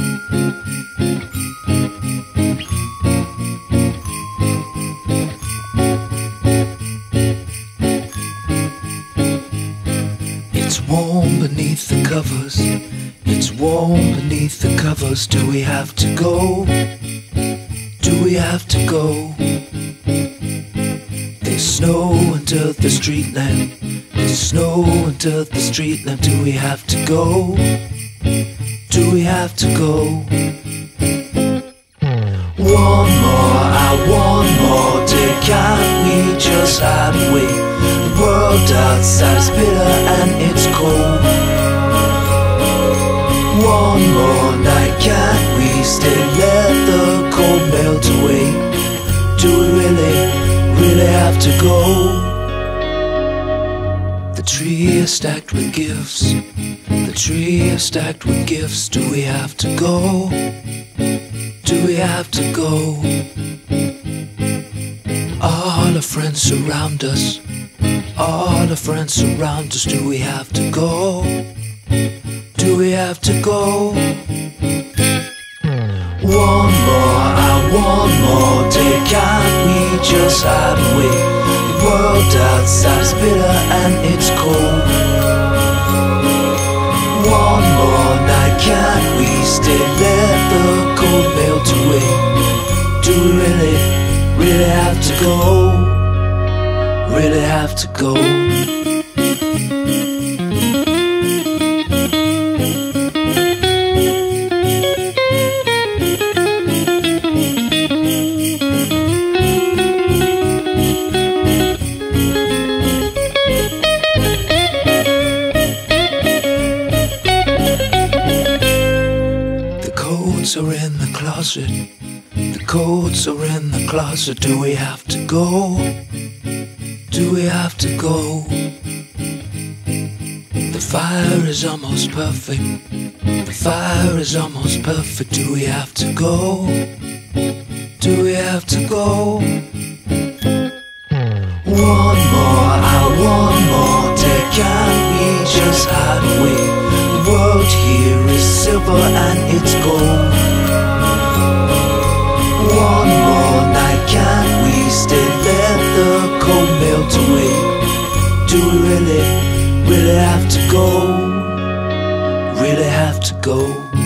It's warm beneath the covers. It's warm beneath the covers. Do we have to go? Do we have to go? There's snow under the street lamp. There's snow under the street lamp. Do we have to go? Do we have to go? One more, I want more day. Can't we just hide away? The world outside is bitter and it's cold. One more night, can't we stay? Let the cold melt away. Do we really have to go? The tree is stacked with gifts. The tree is stacked with gifts. Do we have to go? Do we have to go? All our friends surround us. All our friends surround us. Do we have to go? Do we have to go? One more, I want more day. Can't we just hide away? The world outside is bitter and it's cold. One more night, can't we stay? Let the cold melt away. Do we really have to go? Really have to go? Coats are in the closet. The coats are in the closet. Do we have to go? Do we have to go? The fire is almost perfect. The fire is almost perfect. Do we have to go? Do we have to go? One more, I want more day. Can't we just hide away? The world here is silver and it's gold. One more night, can't we stay? Let the cold melt away. Do we really have to go? Really have to go?